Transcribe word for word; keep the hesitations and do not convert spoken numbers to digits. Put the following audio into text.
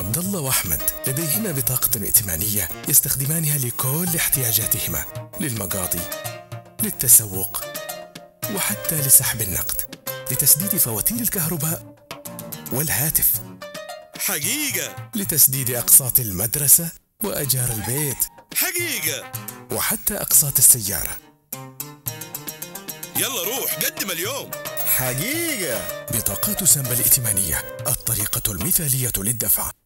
عبد الله وأحمد لديهما بطاقة ائتمانية يستخدمانها لكل احتياجاتهما، للمقاضي، للتسوق، وحتى لسحب النقد، لتسديد فواتير الكهرباء والهاتف، حقيقة، لتسديد أقساط المدرسة وأجار البيت، حقيقة، وحتى أقساط السيارة. يلا روح قدم اليوم. حقيقة. بطاقات سامبا الائتمانية، الطريقة المثالية للدفع.